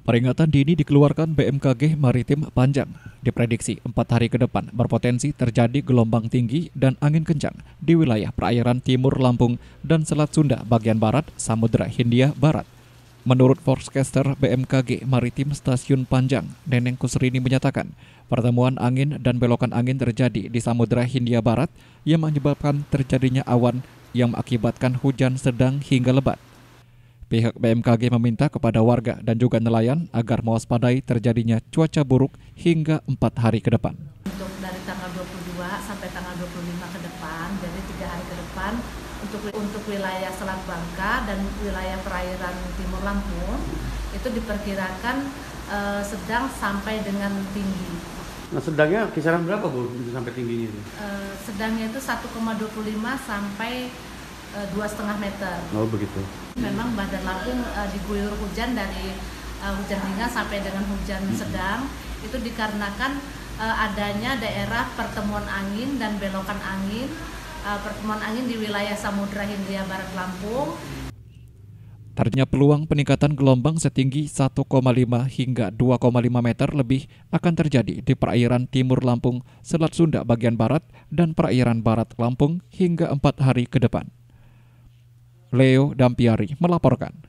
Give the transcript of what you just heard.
Peringatan dini dikeluarkan BMKG Maritim Panjang. Diprediksi 4 hari ke depan berpotensi terjadi gelombang tinggi dan angin kencang di wilayah perairan timur Lampung dan Selat Sunda bagian barat Samudra Hindia Barat. Menurut forecaster BMKG Maritim Stasiun Panjang, Neneng Kusrini menyatakan, pertemuan angin dan belokan angin terjadi di Samudra Hindia Barat yang menyebabkan terjadinya awan yang mengakibatkan hujan sedang hingga lebat. Pihak BMKG meminta kepada warga dan juga nelayan agar mewaspadai terjadinya cuaca buruk hingga 4 hari ke depan. Untuk dari tanggal 22 sampai tanggal 25 ke depan, jadi 3 hari ke depan, untuk wilayah Selat Bangka dan wilayah perairan Timur Lampung, itu diperkirakan sedang sampai dengan tinggi. Nah, sedangnya kisaran berapa Bu sampai tingginya itu? Sedangnya itu 1,25 sampai 2,5 meter. Oh begitu. Memang badan Lampung diguyur hujan dari hujan ringan sampai dengan hujan sedang, itu dikarenakan adanya daerah pertemuan angin dan belokan angin, pertemuan angin di wilayah Samudra Hindia Barat Lampung. Ternyata peluang peningkatan gelombang setinggi 1,5 hingga 2,5 meter lebih akan terjadi di perairan timur Lampung, Selat Sunda bagian barat, dan perairan barat Lampung hingga 4 hari ke depan. Leo Dampiari melaporkan.